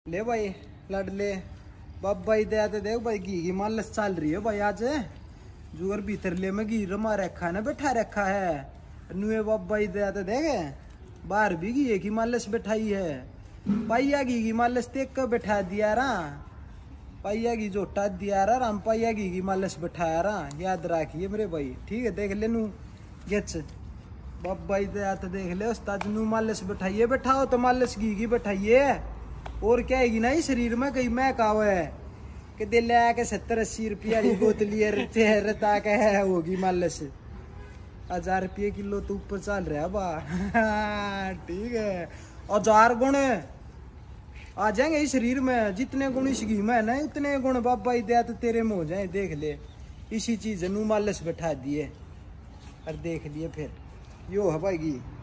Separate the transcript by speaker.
Speaker 1: ले भाई लड़ ले बाप भाई दे तो देख भाई घी की मालस चल रही है भाई आज जुगर भीतर ले में घी रमा रखा है ना बैठा रखा है नुए बाप भाई दे तो देख बाहर भी घी की मालस बैठाई है पाइया घी की मालस देख कर बैठा दिया रहा पाइया घी जोटा दिया रहा राम पाइया घी की मालस बैठाया रहा याद रखिए मेरे भाई ठीक है देख ले नू गेच बाप भाई दे तो देख ले उस्ताद नू मालस बैठाइए बैठाओ तो मालस घी की बैठाइए और क्या है ना शरीर में कहीं मैं कहा है कि दिल के 70-80 रुपया की बोतली रहता है होगी मालस 1000 रुपये किलो तो ऊपर चल रहा है बा ठीक है और 1000 गुण आ जाएंगे इस शरीर में जितने गुण इस घी में है ना उतने गुण बाबा दया तो तेरे में हो जाए देख ले इसी चीज नू मालस बैठा दिए और देख लिए फिर यो है भाई घी।